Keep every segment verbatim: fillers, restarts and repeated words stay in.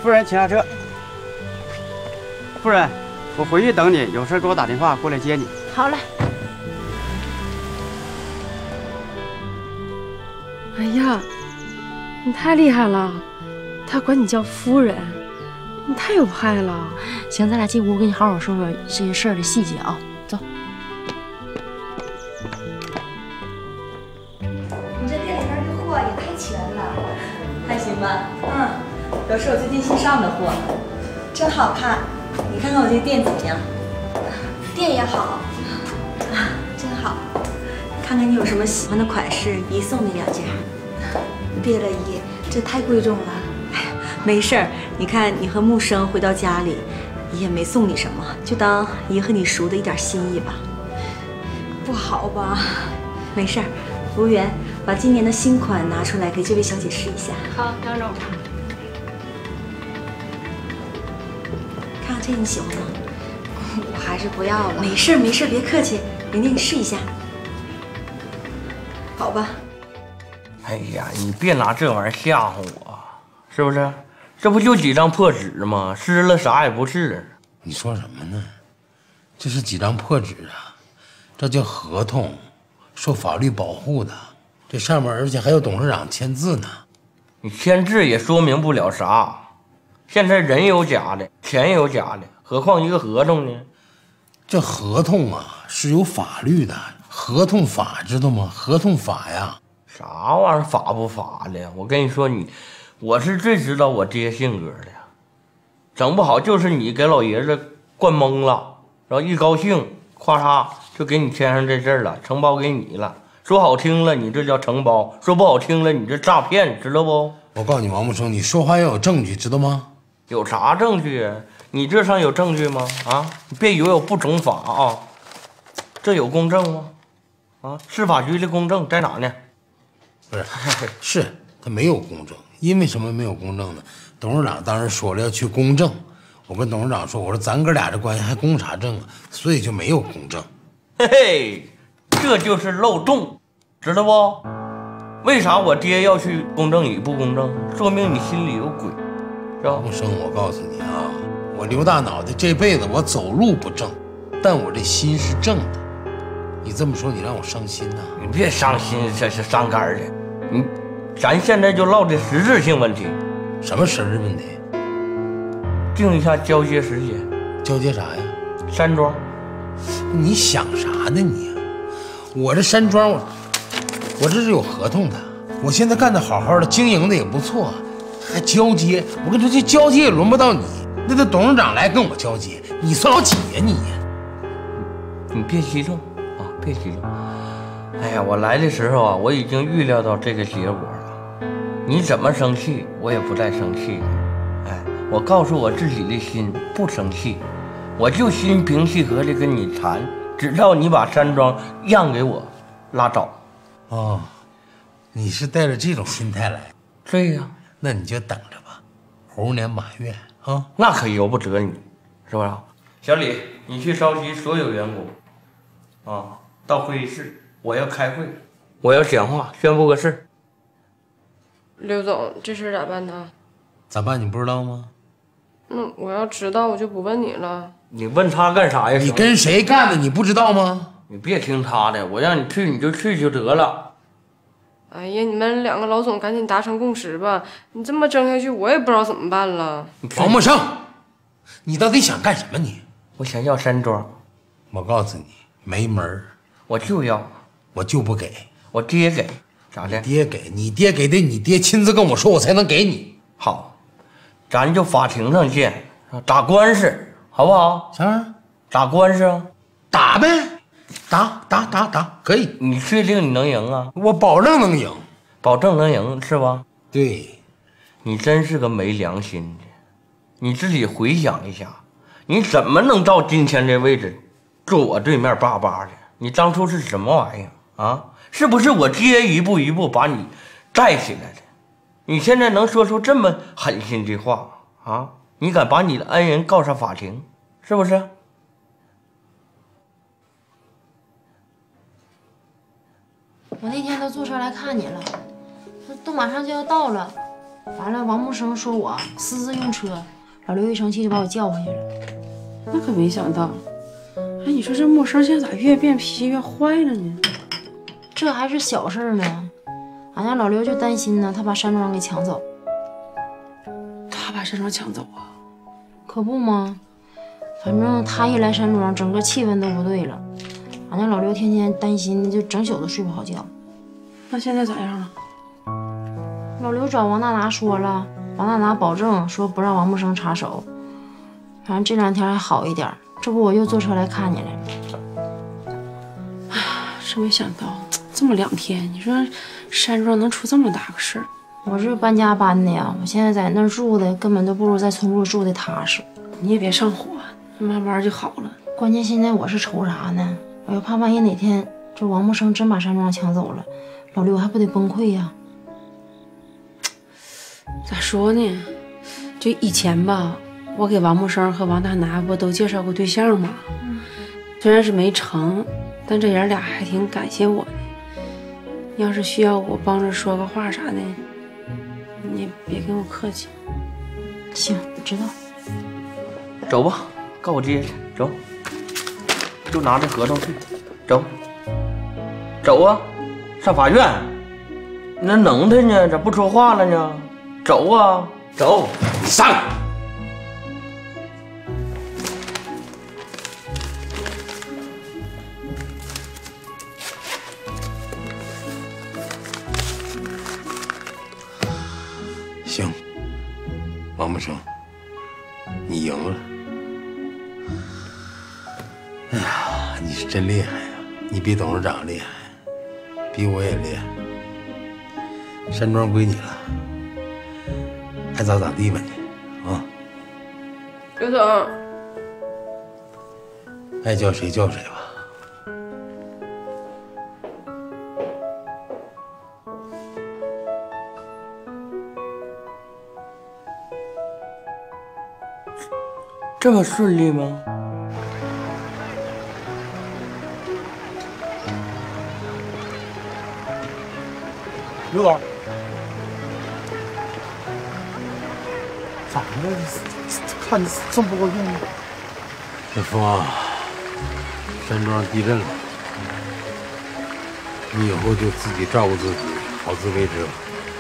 夫人，请下车。夫人，我回去等你，有事给我打电话，过来接你。 好嘞。 哎呀，你太厉害了，他管你叫夫人，你太有派了。 行，咱俩进屋，我给你好好说说这些事儿的细节啊。走。 你这店里边的货也太全了， 还行吧？嗯，都是我最近新上的货，真好看。你看看我这店怎么样？ 店也好， 啊，真好。看看你有什么喜欢的款式，姨送你两件。 别了姨，这太贵重了。 哎呀，没事儿。你看你和木生回到家里，姨也没送你什么，就当姨和你叔的一点心意吧。 不好吧？ 没事儿。服务员，把今年的新款拿出来给这位小姐试一下。 好，张总。 看看这你喜欢吗？ 我还是不要了。 没事儿没事儿，别客气。玲玲，你试一下。好吧。 哎呀，你别拿这玩意儿吓唬我，是不是？这不就几张破纸吗？湿了啥也不是。 你说什么呢？这是几张破纸啊，这叫合同，受法律保护的。这上面而且还有董事长签字呢。 你签字也说明不了啥。现在人有假的，钱有假的，何况一个合同呢？ 这合同啊是有法律的，合同法知道吗？合同法呀。 啥玩意儿法不法的？我跟你说，你我是最知道我爹性格的，整不好就是你给老爷子灌懵了，然后一高兴，咵嚓就给你签上这字了，承包给你了。说好听了，你这叫承包；说不好听了，你这诈骗，知道不？ 我告诉你，王木生，你说话要有证据，知道吗？ 有啥证据啊？你这上有证据吗？啊，你别以为我不懂法啊，这有公证吗？啊，市法局的公证在哪呢？ 不是，是他没有公证，因为什么没有公证呢？董事长当时说了要去公证，我跟董事长说，我说咱哥俩这关系还公啥证啊？所以就没有公证。 嘿嘿，这就是漏洞，知道不？为啥我爹要去公证你不公证？说明你心里有鬼，是吧？ 木生，我告诉你啊，我刘大脑袋这辈子我走路不正，但我这心是正的。你这么说，你让我伤心呐、啊？ 你别伤心，这是伤肝的。你，咱现在就唠这实质性问题。 什么实质问题？ 定一下交接时间。 交接啥呀？ 山庄。 你想啥呢你？我这山庄，我我这是有合同的。我现在干得好好的，经营的也不错，还交接。我跟你说，这交接也轮不到你，那得董事长来跟我交接。你算老几呀你？ 你别激动。别激动！哎呀，我来的时候啊，我已经预料到这个结果了。你怎么生气，我也不再生气了。哎，我告诉我自己的心，不生气，我就心平气和的跟你谈，只要你把山庄让给我，拉倒。 哦，你是带着这种心态来？ 对呀， 那你就等着吧，猴年马月啊， 那可由不得你，是不是？小李，你去召集所有员工，啊。到会议室，我要开会，我要讲话，宣布个事。 刘总，这事咋办呢？ 咋办？你不知道吗？ 那我要知道，我就不问你了。 你问他干啥呀？ 你跟谁干的？你不知道吗？ 你别听他的，我让你去你就去就得了。 哎呀，你们两个老总赶紧达成共识吧！你这么争下去，我也不知道怎么办了。 王木生，你到底想干什么你？ 我想要山庄。 我告诉你，没门儿。 我就要， 我就不给， 我爹给，咋的？ 爹给你爹给的，你爹亲自跟我说，我才能给你。 好，咱就法庭上见，打官司，好不好？ 啥玩意儿？ 打官司啊？ 打呗，打打打打，可以。 你确定你能赢啊？ 我保证能赢， 保证能赢是吧？ 对， 你真是个没良心的，你自己回想一下，你怎么能到今天这位置，坐我对面巴巴的？你当初是什么玩意儿啊？是不是我爹一步一步把你带起来的？你现在能说出这么狠心的话啊？你敢把你的恩人告上法庭，是不是？ 我那天都坐车来看你了，都马上就要到了， 完了，王木生说我私自用车，老刘一生气就把我叫回去了。 那可没想到，哎，你说这木生现在咋越变脾气越坏了呢？ 这还是小事呢，俺家老刘就担心呢，他把山庄给抢走。 他把山庄抢走啊？ 可不吗？反正他一来山庄，整个气氛都不对了。俺家老刘天天担心，就整宿都睡不好觉。 那现在咋样了？ 老刘找王大拿说了，王大拿保证说不让王木生插手。反正这两天还好一点，这不我又坐车来看你来了。 唉，真没想到这么两天，你说山庄能出这么大个事儿。 我这搬家搬的呀，我现在在那儿住的根本都不如在村部住的踏实。 你也别上火，慢慢就好了。 关键现在我是愁啥呢？我要怕万一哪天这王木生真把山庄抢走了，老刘还不得崩溃呀？ 咋说呢？就以前吧，我给王木生和王大拿不都介绍过对象吗？嗯、虽然是没成，但这爷俩还挺感谢我的。要是需要我帮着说个话啥的，你也别跟我客气。 行，知道。 走吧，告我接去，走。就拿这合同去，走。走啊，上法院。你那能耐呢？咋不说话了呢？走啊，走， 上。行，王木生，你赢了。哎呀，你是真厉害呀！你比董事长厉害，比我也厉害。山庄归你了，爱咋咋地吧你啊！ 刘总， 爱叫谁叫谁吧。 这么顺利吗？ 刘总，咋的？看着这么不高兴呢？ 小峰啊，山庄地震了，你以后就自己照顾自己，好自为之吧。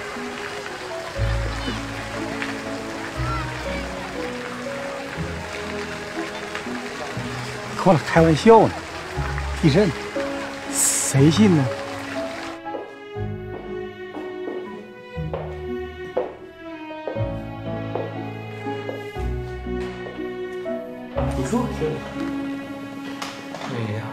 跟我开玩笑呢，地震，谁信呢？ 你说这，哎呀，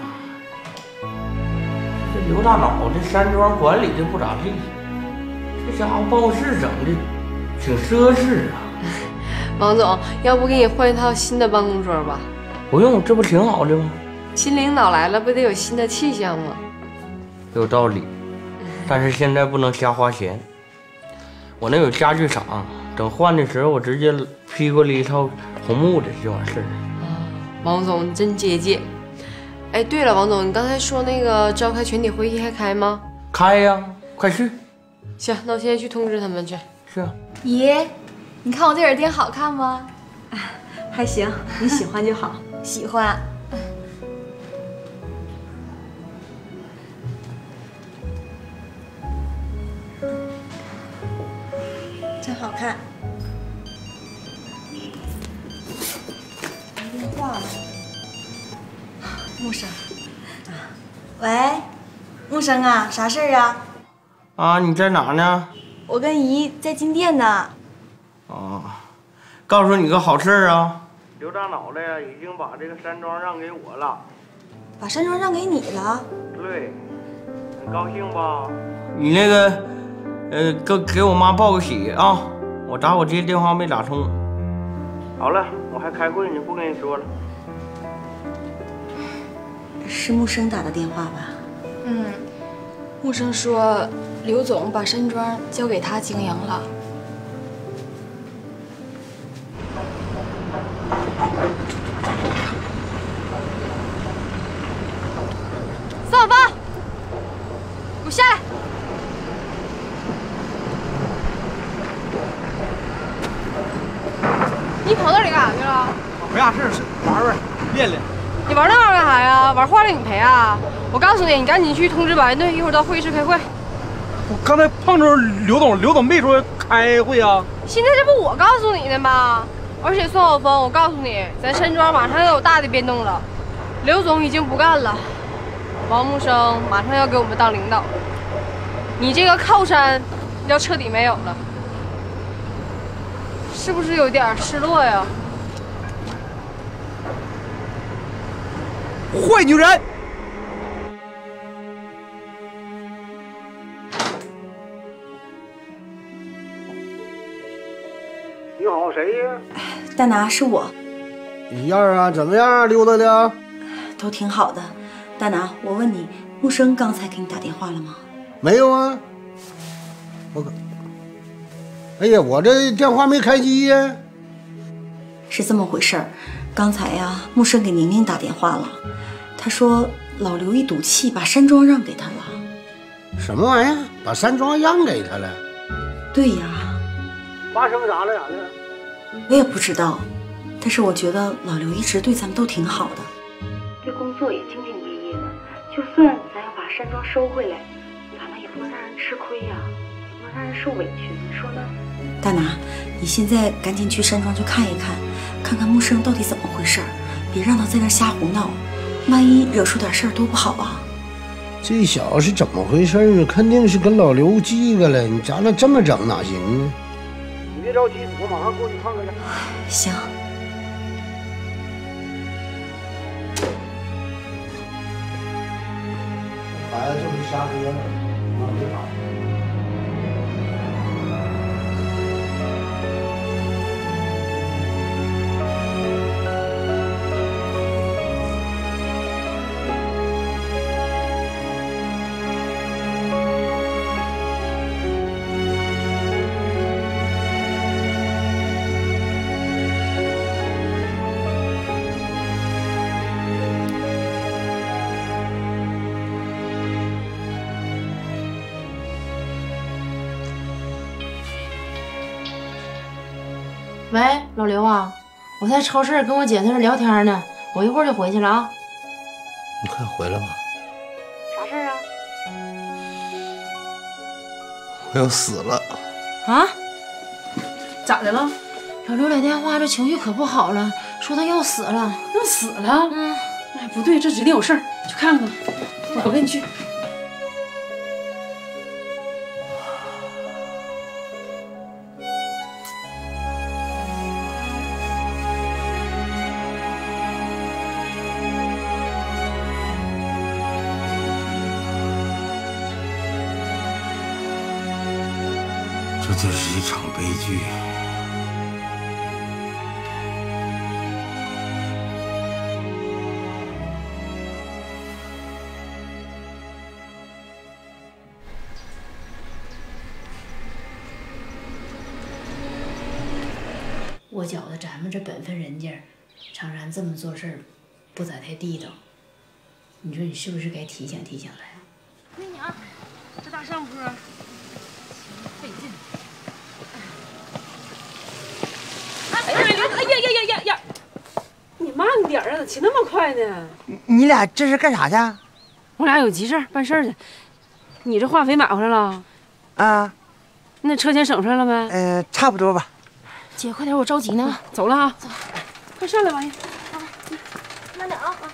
这刘大脑这山庄管理的不咋地，这家伙办公室整的挺奢侈啊。 王总，要不给你换一套新的办公桌吧？ 不用，这不挺好的吗？ 新领导来了，不得有新的气象吗？ 有道理，但是现在不能瞎花钱。我那有家具厂，等换的时候我直接批过来一套红木的就完事儿。 王总，你真节俭。哎，对了，王总，你刚才说那个召开全体会议还开吗？ 开呀，快去。 行，那我现在去通知他们去。 是啊。 姨，你看我这耳钉好看吗？ 还行，你喜欢就好。 喜欢。真好看。电话了。木生。喂，木生啊，啥事儿啊？ 啊，你在哪呢？ 我跟姨在金店呢。 啊，告诉你个好事儿啊！刘大脑袋呀，已经把这个山庄让给我了。 把山庄让给你了？ 对，很高兴吧？你那个，呃，给给我妈报个喜啊！我打我爹电话没打通。好了，我还开会呢，不跟你说了。 是木生打的电话吧？ 嗯，木生说刘总把山庄交给他经营了。 孙小芳，给我下来！ 干啥呀？玩坏了你赔啊！我告诉你，你赶紧去通知保安队，一会儿到会议室开会。 我刚才碰着刘总，刘总没说开会啊。 现在这不我告诉你的吗？而且孙晓峰，我告诉你，咱山庄马上要有大的变动了，刘总已经不干了，王木生马上要给我们当领导了，你这个靠山要彻底没有了，是不是有点失落呀？ 坏女人！ 你好，谁呀？ 大拿，是我。 你样啊？怎么样啊？溜达的？ 都挺好的。大拿，我问你，木生刚才给你打电话了吗？ 没有啊。我可……哎呀，我这电话没开机呀。 是这么回事儿，刚才呀，木生给宁宁打电话了，他说老刘一赌气把山庄让给他了。 什么玩意儿？把山庄让给他了？ 对呀。 发生啥了？咋的？ 我也不知道，但是我觉得老刘一直对咱们都挺好的，对工作也兢兢业业的。就算咱要把山庄收回来，咱们也不能让人吃亏呀，也不能让人受委屈，你说呢？大拿，你现在赶紧去山庄去看一看，看看木生到底怎么回事，别让他在那瞎胡闹，万一惹出点事儿多不好啊！ 这小子是怎么回事啊？肯定是跟老刘记个了，你咱那这么整哪行啊？你别着急，我马上过去看看去。 行。 孩子就是瞎喝了，那没啥。 喂，老刘啊，我在超市跟我姐在这聊天呢，我一会儿就回去了啊。 你快回来吧。 啥事儿啊？ 我要死了。 啊？咋的了？老刘来电话，这情绪可不好了，说他要死了。 要死了？ 嗯。 哎，不对，这指定有事儿，去看看。我跟你去。 这就是一场悲剧。 我觉得咱们这本分人家，常然这么做事儿，不咋太地道。你说你是不是该提醒提醒他呀？ 那娘，这大上坡费劲。 哎呀哎呀呀呀呀呀！你慢点啊，咋骑那么快呢？ 你俩这是干啥去？ 我俩有急事办事儿去。你这化肥买回来了？ 啊。 那车钱省出来了没？ 呃，差不多吧。 姐，快点，我着急呢。 走了啊！走，快上来吧。 啊，慢点啊！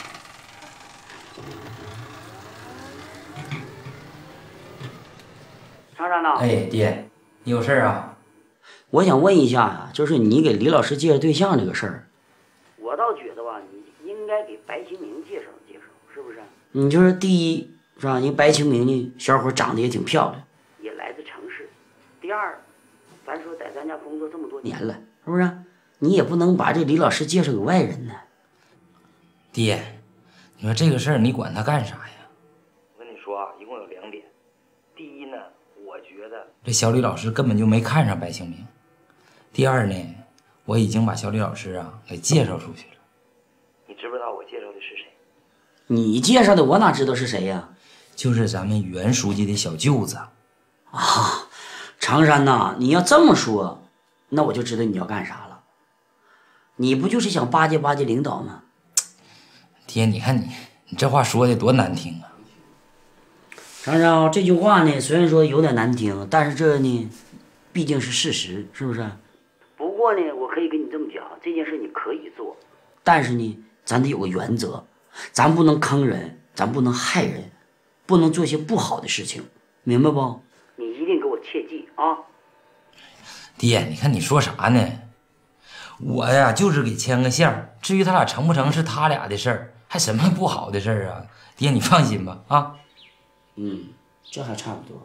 常山呐。 哎，爹，你有事儿啊？ 我想问一下呀，就是你给李老师介绍对象这个事儿，我倒觉得吧，你应该给白清明介绍介绍，是不是？你就是第一是吧？人白清明呢，小伙长得也挺漂亮，也来自城市。第二，咱说在咱家工作这么多年了，是不是？你也不能把这李老师介绍给外人呢。 爹，你说这个事儿你管他干啥呀？ 我跟你说啊，一共有两点。第一呢，我觉得这小李老师根本就没看上白清明。第二呢，我已经把小李老师啊给介绍出去了。 你知不知道我介绍的是谁？ 你介绍的我哪知道是谁呀？ 就是咱们袁书记的小舅子。 啊，常山呐，你要这么说，那我就知道你要干啥了。你不就是想巴结巴结领导吗？ 爹，你看你，你这话说的多难听啊！ 常常这句话呢，虽然说有点难听，但是这呢，毕竟是事实，是不是？不过呢，我可以跟你这么讲，这件事你可以做，但是呢，咱得有个原则，咱不能坑人，咱不能害人，不能做些不好的事情，明白不？你一定给我切记啊！ 爹，你看你说啥呢？我呀，就是给牵个线儿，至于他俩成不成是他俩的事儿，还什么不好的事儿啊？爹，你放心吧，啊。 嗯，这还差不多。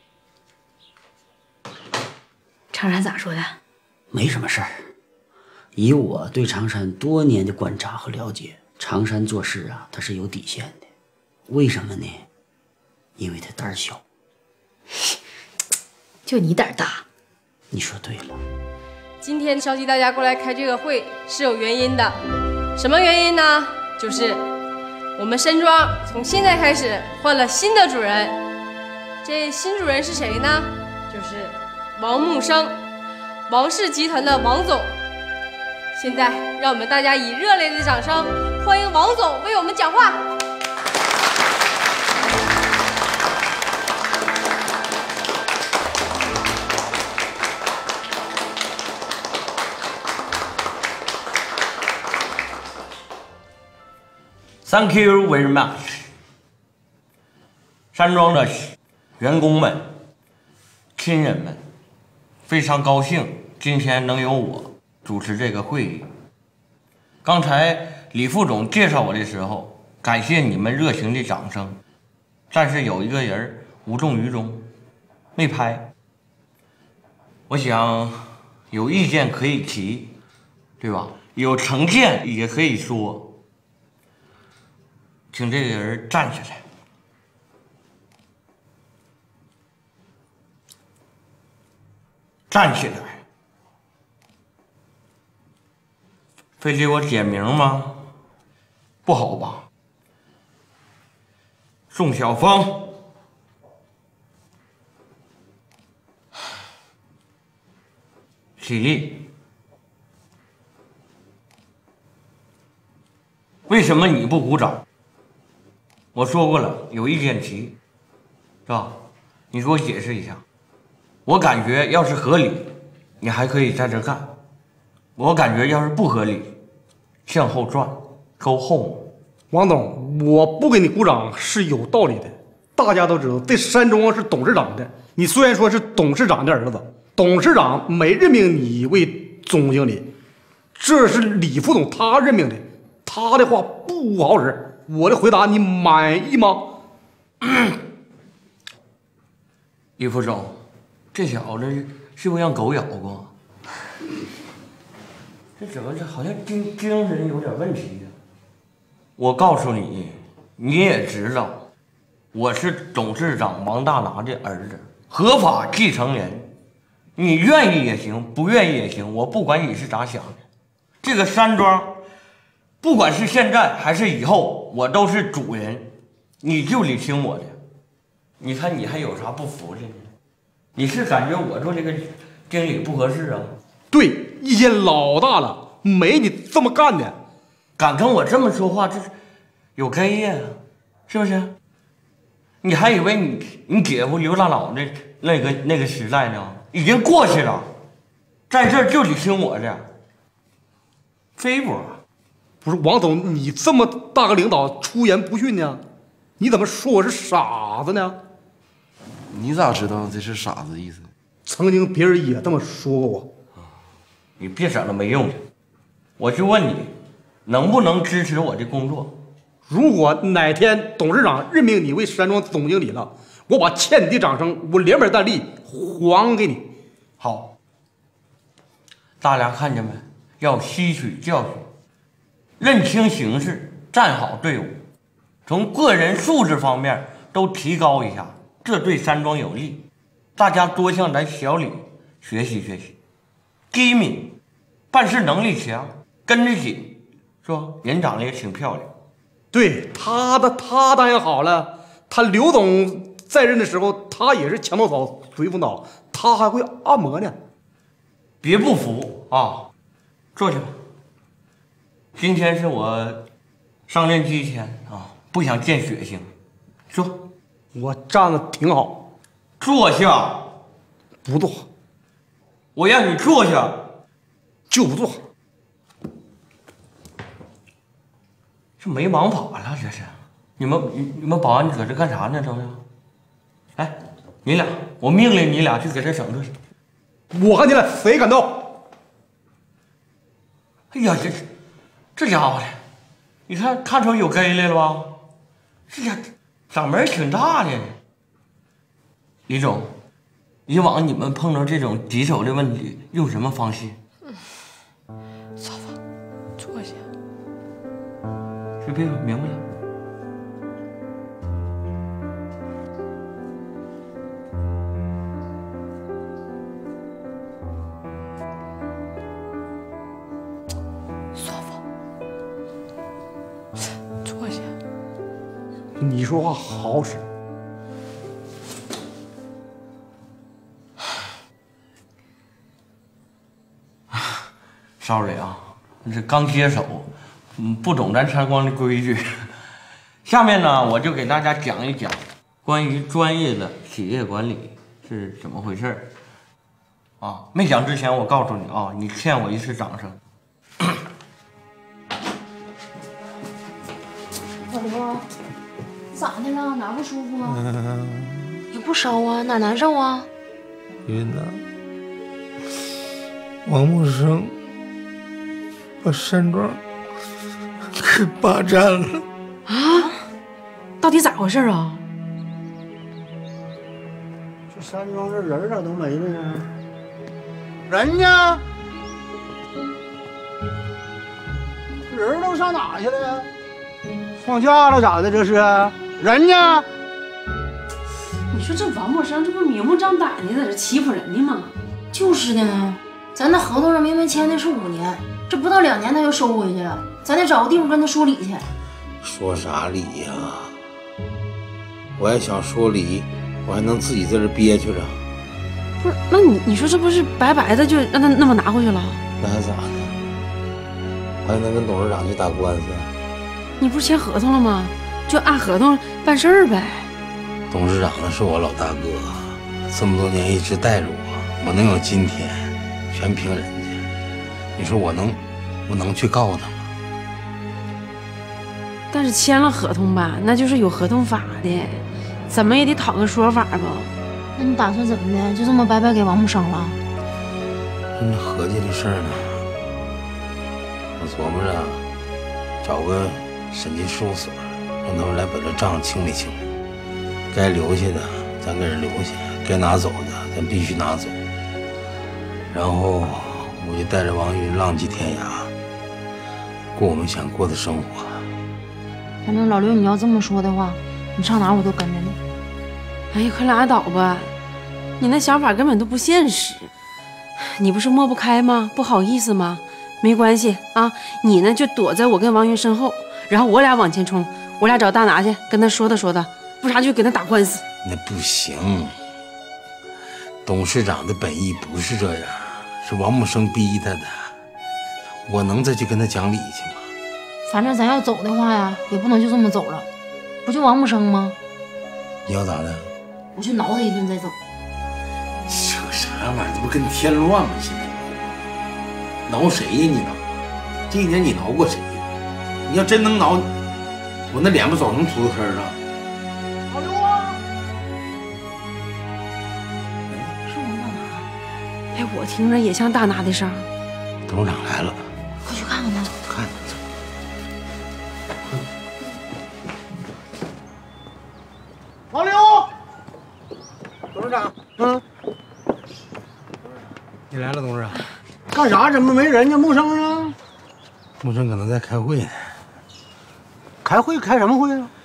常山咋说的？ 没什么事儿。以我对常山多年的观察和了解，常山做事啊，他是有底线的。为什么呢？因为他胆儿小。 就你胆儿大。 你说对了。 今天召集大家过来开这个会是有原因的，什么原因呢？就是我们山庄从现在开始换了新的主人。这新主人是谁呢？就是王木生，王氏集团的王总。现在让我们大家以热烈的掌声欢迎王总为我们讲话。 Thank you very much， 山庄的员工们、亲人们，非常高兴今天能由我主持这个会议。刚才李副总介绍我的时候，感谢你们热情的掌声，但是有一个人无动于衷，没拍。我想有意见可以提，对吧？有成见也可以说。请这个人站起来。站起来。非得我点名吗？不好吧？宋晓峰，起立。为什么你不鼓掌？我说过了，有意见提，是吧？你给我解释一下。我感觉要是合理，你还可以在这干；我感觉要是不合理，向后转，go home。 王总，我不给你鼓掌是有道理的。大家都知道，这山庄是董事长的。你虽然说是董事长的儿子，董事长没任命你为总经理，这是李副总他任命的，他的话不好使。我的回答你满意吗？ 李副总，这小子是不是让狗咬过？这怎么这好像精精神有点问题呀？我告诉你，你也知道，我是董事长王大拿的儿子，合法继承人。你愿意也行，不愿意也行，我不管你是咋想的。这个山庄，不管是现在还是以后，我都是主人，你就得听我的。你看你还有啥不服的呢？你是感觉我做这个经理不合适啊？ 对，意见老大了，没你这么干的。 敢跟我这么说话，这是有根呀，是不是？你还以为你你姐夫刘大佬的那个那个时代呢？已经过去了，在这儿就得听我的。飞波， 不是王总，你这么大个领导出言不逊呢？你怎么说我是傻子呢？ 你咋知道这是傻子的意思？ 曾经别人也这么说过我。 你别整那没用的，我就问你，能不能支持我的工作？ 如果哪天董事长任命你为山庄总经理了，我把欠你的掌声，我连本带利还给你。 好，大家看见没？要吸取教训，认清形势，站好队伍，从个人素质方面都提高一下，这对山庄有利。大家多向咱小李学习学习，机敏，办事能力强，跟着紧，是吧？人长得也挺漂亮。 对他的他当然好了，他刘总在任的时候，他也是墙头草随风倒，他还会按摩呢。 别不服啊！坐下吧。今天是我上任期前啊，不想见血腥。坐， 我站的挺好。 坐下。 不坐。 我让你坐下， 就不坐。 这没王法了，这是。你们你你们保安搁这干啥呢？都是。哎，你俩，我命令你俩去给他整顿。 我看你俩谁敢动？ 哎呀，这这家伙的，你看看出有根来了吧？这家嗓门挺大的。李总，以往你们碰到这种棘手的问题，用什么方式？ 嫂子，坐下。 别别明白了。 你说话好好使。 Sorry 啊，这刚接手，嗯，不懂咱参观的规矩。下面呢，我就给大家讲一讲关于专业的企业管理是怎么回事儿。啊，没讲之前，我告诉你啊，你欠我一次掌声。 老刘，咋的了？哪不舒服啊？你不烧啊？哪难受啊？ 晕呐！王木生把山庄给霸占了啊！到底咋回事啊？ 这山庄这人咋都没了呢？人呢？人都上哪去了？放假了咋的？这是人呢？ 你说这王木生这不明目张胆的在这欺负人呢吗？ 就是的，咱那合同上明明签的是五年，这不到两年他就收回去了，咱得找个地方跟他说理去。 说啥理呀？我要想说理，我还能自己在这憋屈着。 不是，那你你说这不是白白的就让他那么拿回去了？ 那还咋的？我还能跟董事长去打官司？ 你不是签合同了吗？就按合同办事儿呗。 董事长那是我老大哥，这么多年一直带着我，我能有今天，全凭人家。你说我能，我能去告他吗？ 但是签了合同吧，那就是有合同法的，怎么也得讨个说法吧。 那你打算怎么的？就这么白白给王木生了？ 那合计这事儿呢，我琢磨着找个审计事务所，让他们来把这账清理清理。该留下的咱给人留下，该拿走的咱必须拿走。然后我就带着王云浪迹天涯，过我们想过的生活。 反正老刘，你要这么说的话，你上哪我都跟着你。 哎呀，快拉倒吧，你那想法根本都不现实。你不是抹不开吗？不好意思吗？没关系啊，你呢就躲在我跟王云身后，然后我俩往前冲，我俩找大拿去跟他说道说道，不啥就跟他打官司。 那不行，董事长的本意不是这样，是王木生逼他的。我能再去跟他讲理去吗？ 反正咱要走的话呀，也不能就这么走了。不就王木生吗？ 你要咋的？ 我去挠他一顿再走。 扯啥玩意儿？这不跟添乱吗？现在挠谁呀？你挠？这一年你挠过谁呀？你要真能挠，我那脸不早成秃子坑了？ 老刘啊！ 是王大拿。 哎，我听着也像大拿的声。 董事长来了， 快去看看他。 看。 王刘，董事长，嗯， 你来了，董事长。 干啥？怎么没人家木生呢？ 木生可能在开会呢。 开会？开什么会啊？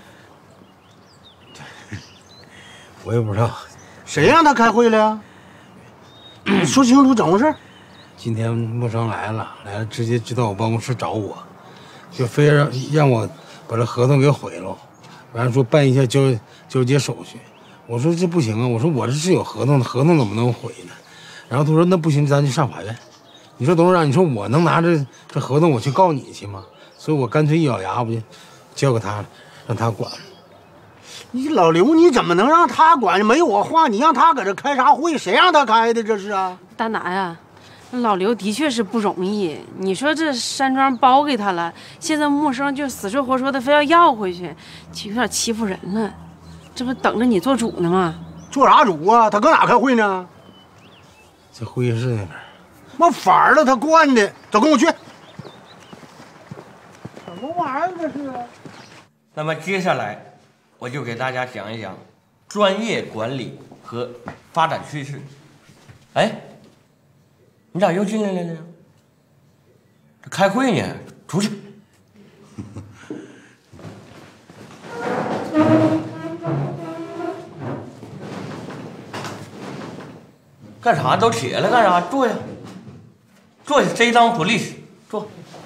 我也不知道。 谁让他开会了呀？你说清楚怎么回事？ 今天木生来了，来了直接就到我办公室找我，就非让让我把这合同给毁了，完了说办一下交交接手续。我说这不行啊，我说我这是有合同的，合同怎么能毁呢？然后他说那不行，咱就上法院。你说董事长，你说我能拿着这合同我去告你去吗？所以我干脆一咬牙，我就交给他了，让他管。 你老刘，你怎么能让他管？没我话，你让他搁这开啥会？谁让他开的？这是啊！ 大拿呀，老刘的确是不容易。你说这山庄包给他了，现在木生就死说活说的非要要回去，就有点欺负人了。这不等着你做主呢吗？ 做啥主啊？他搁哪开会呢？ 在会议室那边。 妈反儿了，他惯的。走，跟我去。什么玩意儿这是？ 那么接下来。我就给大家讲一讲专业管理和发展趋势。哎，你咋又进来了呢？开会呢，出去。干啥？都起来干啥？坐下，坐下。这当 police， 坐。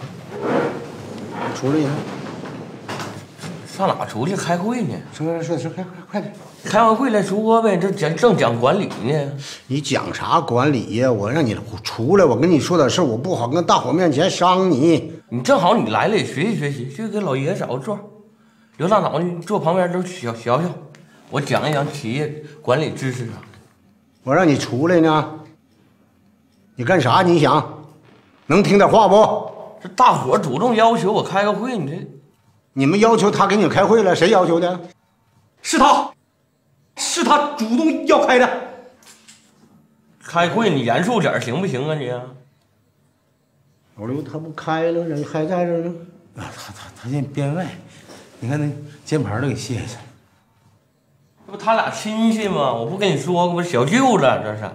出来呀。 上哪出去开会呢？ 说说说，快快快点！ 开完会来说呗，这讲正讲管理呢。 你讲啥管理呀？我让你出来，我跟你说点事，我不好跟大伙面前伤你。 你正好你来了，也学习学习，去给老爷找个座。刘大脑你坐旁边都小瞧瞧，我讲一讲企业管理知识啊。 我让你出来呢，你干啥？你想能听点话不？ 这大伙主动要求我开个会，你这。 你们要求他给你开会了，谁要求的？ 是他，是他主动要开的。 开会你严肃点行不行啊你？ 老刘他不开了，人还在这呢。 啊，他他他现在编外，你看那键盘都给卸下。 这不他俩亲戚吗？我不跟你说过吗？小舅子这是。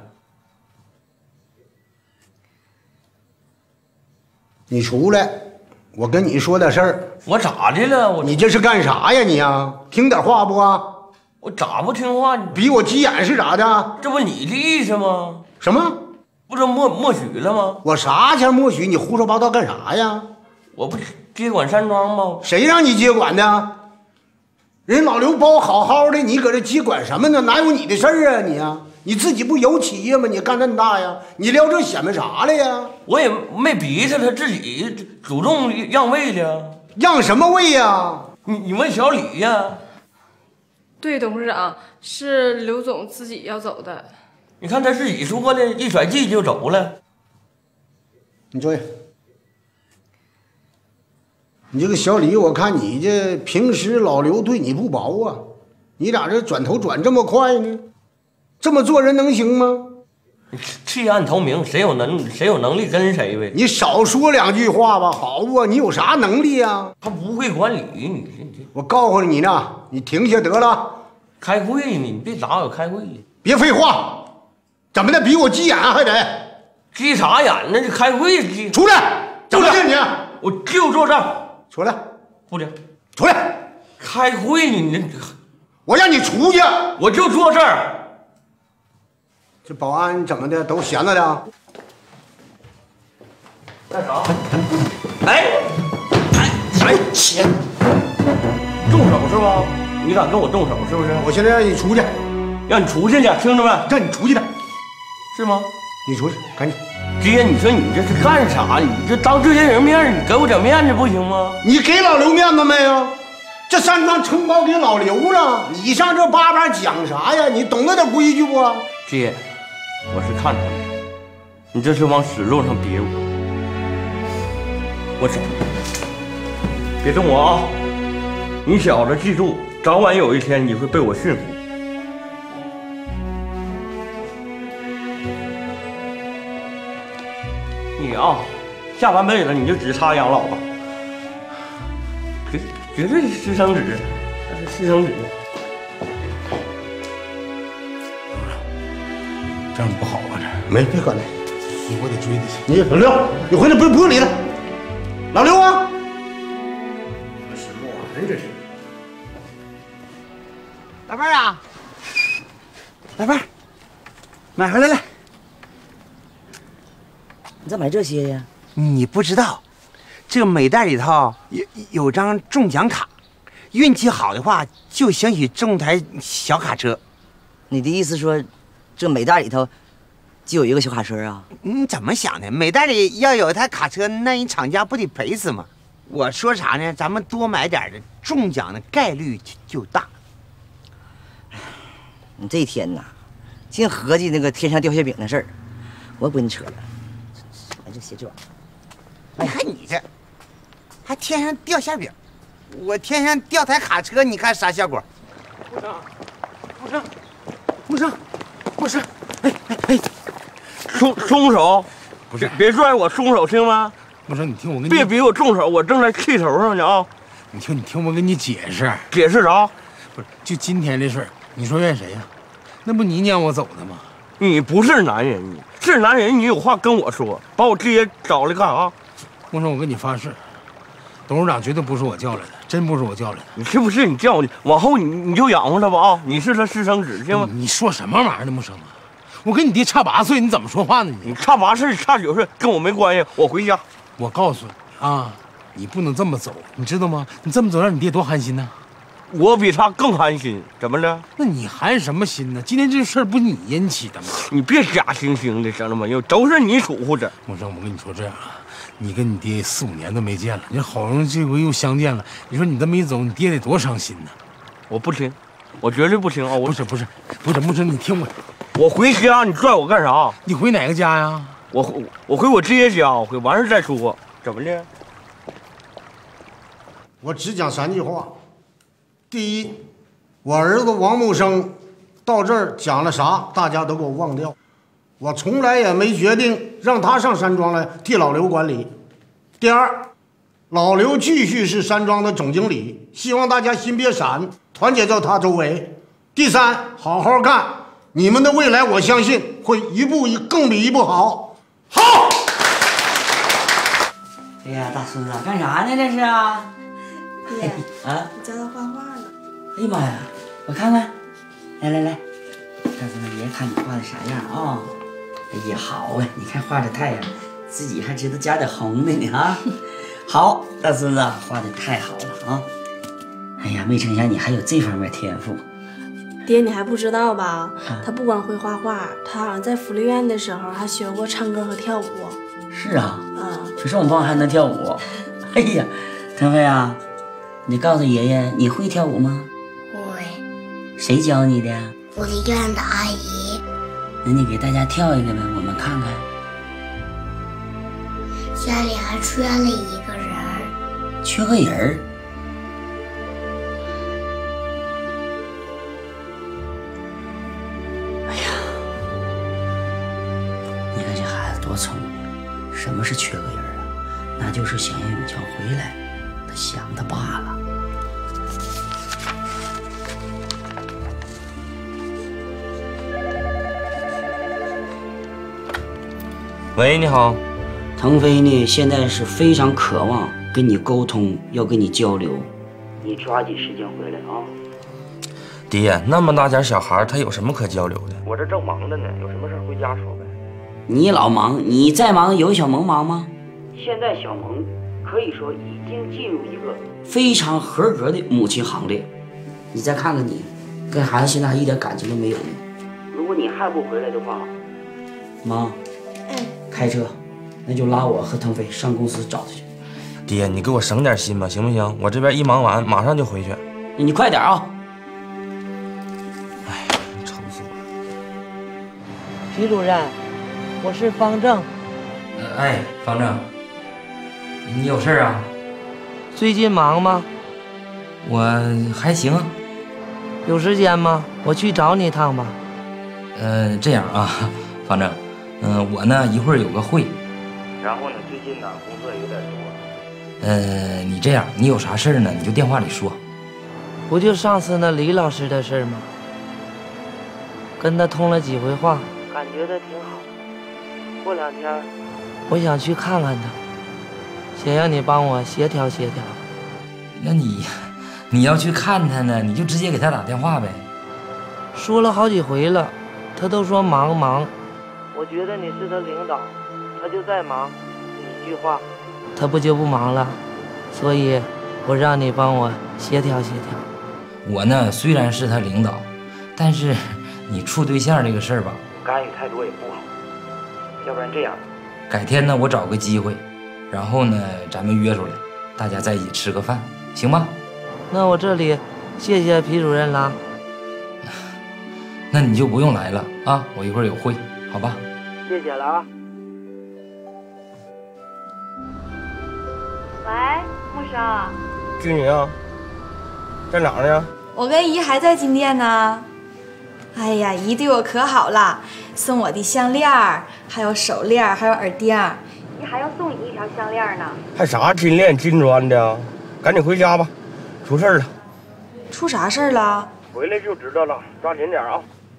你出来。我跟你说点事儿， 我咋的了？我你这是干啥呀你呀？听点话不啊？ 我咋不听话？ 比我急眼是咋的？ 这不你的意思吗？ 什么？ 不是默默许了吗？ 我啥前默许？你胡说八道干啥呀？ 我不接管山庄吗？ 谁让你接管的？人老刘包好好的，你搁这接管什么呢？哪有你的事儿啊你呀？你自己不有企业吗？你干那么大呀？你撩这显摆啥来呀？ 我也没逼他，他自己主动让位的。 让什么位呀？ 你你问小李呀？ 对，董事长是刘总自己要走的。 你看他自己说的，一甩气就走了。 你坐下。你这个小李，我看你这平时老刘对你不薄啊，你咋这转头转这么快呢？这么做人能行吗？ 弃暗投明，谁有能谁有能力跟谁呗。 你少说两句话吧，好啊！你有啥能力啊？ 他不会管理，你这我告诉你呢，你停下得了。 开会呢，你别打我开会。 别废话，怎么的？比我急眼还得？ 急啥眼呢？这开会急。 出来！怎么的你？ 我就坐这儿。 出来！ 不的， 出来！ 开会呢，你我让你出去！ 我就坐这儿。 这保安怎么的都闲着的？ 干啥？哎哎哎！钱！动手是吧？你敢跟我动手是不是？ 我现在让你出去， 让你出去去，听着没？ 让你出去的， 是吗？ 你出去，赶紧。 爹，你说你这是干啥？你这当这些人面，你给我点面子不行吗？ 你给老刘面子没有？这山庄承包给老刘了，你上这叭叭讲啥呀？你懂那点规矩不？ 爹，我是看出来了，你这是往死路上憋我。我走，别动我啊！你小子记住，早晚有一天你会被我驯服。你啊，下半辈子你就只差养老吧，绝绝对是私生子，私生子。 这样不好啊！这没，别管他， 我得追他去。 你老刘，你回来不不用理他。老刘啊， 什么玩意儿这是？ 老伴儿啊，老伴儿，买回来了。 你咋买这些呀？ 你不知道，这个美袋里头有有张中奖卡，运气好的话就兴许中台小卡车。 你的意思说，这美袋里头就有一个小卡车啊？ 你怎么想的？美袋里要有台卡车，那人厂家不得赔死吗？ 我说啥呢？咱们多买点的，中奖的概率就就大。 你这一天呐，净合计那个天上掉馅饼的事儿，我不跟你扯了。哎，这鞋这玩意儿， 你看你这，还天上掉馅饼，我天上掉台卡车，你看啥效果？ 木生，木生，木生，木生，哎哎哎， 松松手，不是，别拽我，松手行吗？ 木生，你听我跟你， 别逼我动手，我正在气头上呢啊！ 你听，你听我跟你解释， 解释啥？ 不是，就今天这事儿，你说怨谁呀？那不你撵我走的吗？ 你不是男人，你是男人，你有话跟我说，把我爹找来干啥？ 木生，我跟你发誓，董事长绝对不是我叫来的，真不是我叫来的。 你是不是你叫你？往后你你就养活他吧啊！你是他私生子行吗？ 你说什么玩意儿呢，木生啊？我跟你爹差八岁，你怎么说话呢？你你差八岁差九岁跟我没关系，我回家。 我告诉你啊，你不能这么走，你知道吗？你这么走让你爹多寒心呢。 我比他更寒心，怎么了？ 那你寒什么心呢？今天这事儿不是你引起的吗？ 你别假惺惺的，知道吗？都是你嘱咐着。 木生，我跟你说这样啊，你跟你爹四五年都没见了，你好容易这回又相见了，你说你这么一走，你爹得多伤心呢。 我不听，我绝对不听啊！我不是不是不是，木生，你听我， 我回家，你拽我干啥？ 你回哪个家呀？ 我回我回我爹家，我回完事再说。怎么的？ 我只讲三句话。第一，我儿子王木生到这儿讲了啥，大家都给我忘掉。我从来也没决定让他上山庄来替老刘管理。第二，老刘继续是山庄的总经理，希望大家心别散，团结到他周围。第三，好好干，你们的未来我相信会一步一更比一步好。好。 哎呀，大孙子干啥呢？这是啊？ 爹， 啊， 我教他画画呢。 哎呀妈呀，我看看，来来来，大孙子，爷看你画的啥样啊？哎呀，好啊，你看画的太阳，自己还知道加点红的呢啊。好，大孙子画的太好了啊！哎呀，没成想你还有这方面天赋。 爹，你还不知道吧？他不光会画画，他好像在福利院的时候还学过唱歌和跳舞。 是啊， 嗯， 就这么棒还能跳舞？哎呀，腾飞啊，你告诉爷爷你会跳舞吗？ 会。 谁教你的呀？ 福利院的阿姨。 那你给大家跳一个呗，我们看看。 家里还缺了一个人儿。 缺个人儿？哎呀，你看这孩子多聪明！什么是缺个人儿啊？那就是想让永强回来，他想的罢了。 喂，你好。 腾飞呢，现在是非常渴望跟你沟通，要跟你交流。你抓紧时间回来啊！ 爹，那么大点小孩，他有什么可交流的？ 我这正忙着呢，有什么事回家说呗。 你老忙，你再忙有小萌忙吗？现在小萌可以说已经进入一个非常合格的母亲行列。你再看看你，跟孩子现在还一点感情都没有呢。如果你还不回来的话，妈，开车，那就拉我和腾飞上公司找他去。 爹，你给我省点心吧，行不行？我这边一忙完，马上就回去。 你快点啊！ 哎，愁死我了。 徐主任，我是方正。 呃、哎，方正，你有事啊？ 最近忙吗？ 我还行啊。 有时间吗？我去找你一趟吧。 呃，这样啊，方正，嗯、呃，我呢一会儿有个会。 然后呢，最近呢工作有点多。 呃，你这样，你有啥事呢，你就电话里说。 不就上次那李老师的事吗？跟他通了几回话，感觉他挺好。过两天我想去看看他，想让你帮我协调协调。 那你，你要去看他呢，你就直接给他打电话呗。 说了好几回了，他都说忙忙。我觉得你是他领导，他就在忙，一句话，他不就不忙了？所以，我让你帮我协调协调。 我呢虽然是他领导，但是你处对象这个事儿吧， 干预太多也不好。要不然这样， 改天呢我找个机会，然后呢咱们约出来， 大家在一起吃个饭，行吗？ 那我这里谢谢皮主任啦。 那你就不用来了啊，我一会儿有会，好吧？ 谢谢了啊。 喂，木生。 君女啊，在哪儿呢？ 我跟姨还在金店呢。哎呀，姨对我可好了，送我的项链儿，还有手链，还有耳钉。姨还要送你一条项链呢。 还啥金链金砖的？赶紧回家吧，出事了。 出啥事儿了？ 回来就知道了，抓紧点啊！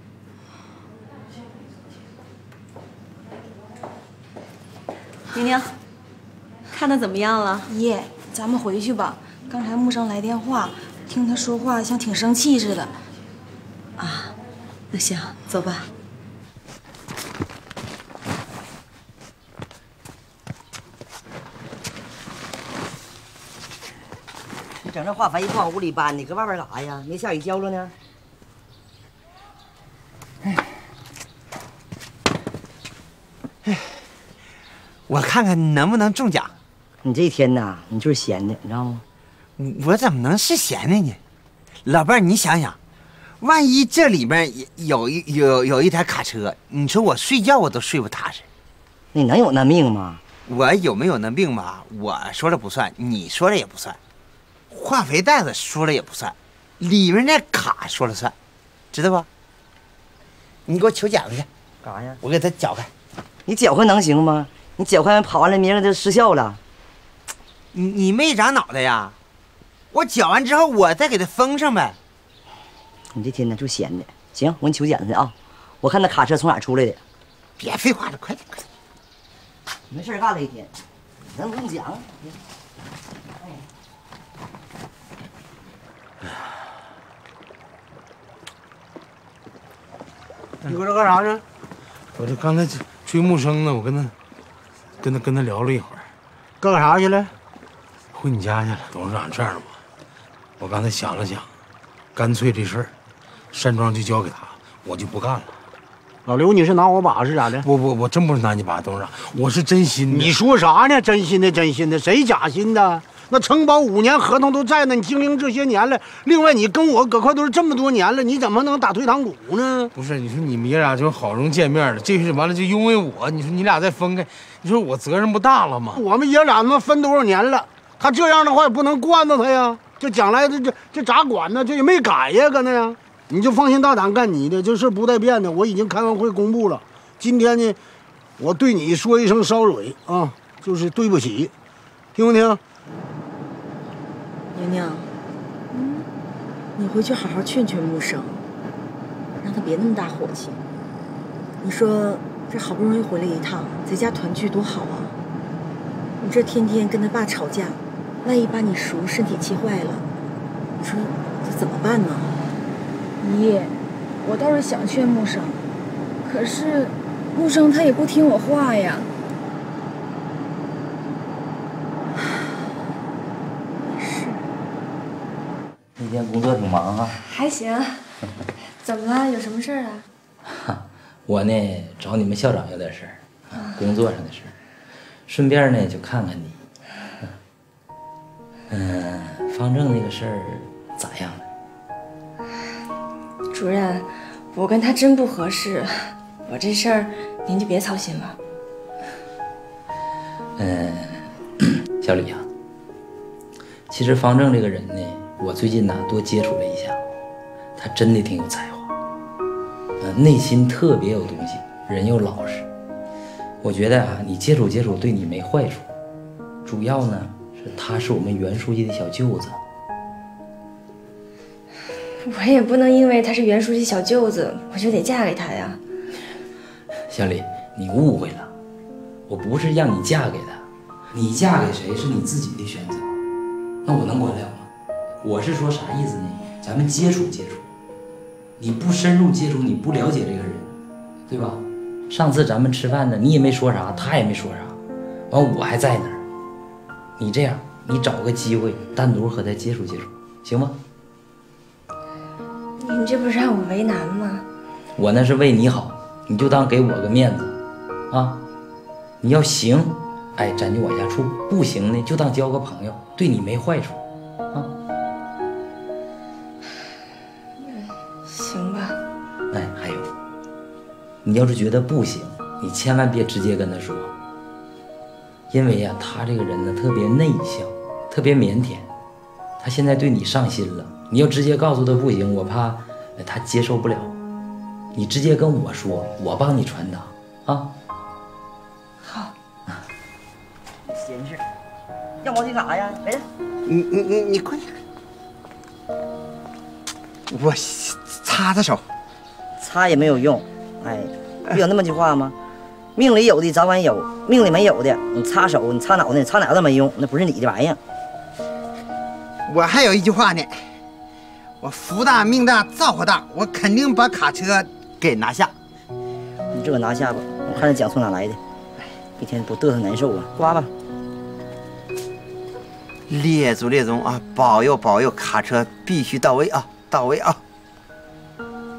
宁宁，看他怎么样了？姨，咱们回去吧。刚才木生来电话，听他说话像挺生气似的。 啊，那行，走吧。你整这化肥不往屋里搬，你搁外边干啥呀？没下雨浇了呢？ 哎，哎，我看看能不能中奖。 你这一天呐，你就是闲的，你知道吗？ 我怎么能是闲的呢？老伴儿，你想想，万一这里面有一有有一台卡车，你说我睡觉我都睡不踏实。 你能有那命吗？ 我有没有那病吧？我说了不算，你说了也不算，化肥袋子说了也不算，里面那卡说了算，知道吧？你给我取剪子去， 干啥呀？ 我给它搅开。 你搅和能行吗？你搅和跑完了，明儿就失效了。 你你没长脑袋呀？我搅完之后，我再给它封上呗。 你这天呢就闲的。行，我给你取剪子去啊。我看那卡车从哪儿出来的。 别废话了，快点快点。 没事干了一天，能不用讲？ 你搁这干啥呢？ 我这刚才追木生呢，我跟他跟他跟他聊了一会儿。 干啥去了？ 回你家去了。董事长，这样吧，我刚才想了想，干脆这事儿，山庄就交给他，我就不干了。 老刘，你是拿我把是咋的？ 我我我真不是拿你把，董事长，我是真心的。 你说啥呢？真心的，真心的，谁假心的？那承包五年合同都在呢，你经营这些年了。另外，你跟我搁块堆这么多年了，你怎么能打退堂鼓呢？ 不是，你说你们爷俩就好容易见面了，这事完了就因为我，你说你俩再分开，你说我责任不大了吗？ 我们爷俩他妈分多少年了？他这样的话也不能惯着他呀。这将来这这这咋管呢？这也没改呀，搁那呀。你就放心大胆干你的，这事不带变的。我已经开完会公布了。今天呢，我对你说一声 sorry 啊，就是对不起，听不听？ 宁宁，嗯，你回去好好劝劝木生，让他别那么大火气。你说这好不容易回来一趟，在家团聚多好啊！你这天天跟他爸吵架，万一把你叔身体气坏了，你说这怎么办呢？ 姨，我倒是想劝木生，可是木生他也不听我话呀。 那天工作挺忙啊。 还行。怎么了？有什么事儿啊？ 我呢找你们校长有点事儿，工作上的事儿，顺便呢就看看你。嗯，方正那个事儿咋样了？ 主任，我跟他真不合适，我这事儿您就别操心了。 嗯，小李啊，其实方正这个人呢，我最近呢多接触了一下，他真的挺有才华，呃，内心特别有东西，人又老实。我觉得啊，你接触接触对你没坏处，主要呢是他是我们袁书记的小舅子。 我也不能因为他是袁书记小舅子，我就得嫁给他呀。 小李，你误会了，我不是让你嫁给他，你嫁给谁是你自己的选择，那我能管了吗？我是说啥意思呢？咱们接触接触，你不深入接触，你不了解这个人，对吧？上次咱们吃饭呢，你也没说啥，他也没说啥，完我还在那儿。你这样，你找个机会单独和他接触接触，行吗？ 您这不是让我为难吗？ 我那是为你好，你就当给我个面子，啊！你要行， 哎，咱就往下处；不行呢，就当交个朋友，对你没坏处啊。 行吧。 哎，还有，你要是觉得不行，你千万别直接跟他说，因为呀、啊，他这个人呢特别内向，特别腼腆，他现在对你上心了，你要直接告诉他不行，我怕他接受不了。你直接跟我说，我帮你传达啊。 好。 闲事，要毛巾干啥呀？来， 你你你你快点，我擦擦手， 擦也没有用。哎，不有那么句话吗？命里有的早晚有，命里没有的，你擦手，你擦脑袋，你擦哪个都没用，那不是你的玩意儿。 我还有一句话呢，我福大命大造化大，我肯定把卡车给拿下。 你这个拿下吧，我看这奖从哪来的，一天不嘚瑟难受啊！刮吧。 列祖列宗啊，保佑保佑，卡车必须到位啊，到位啊！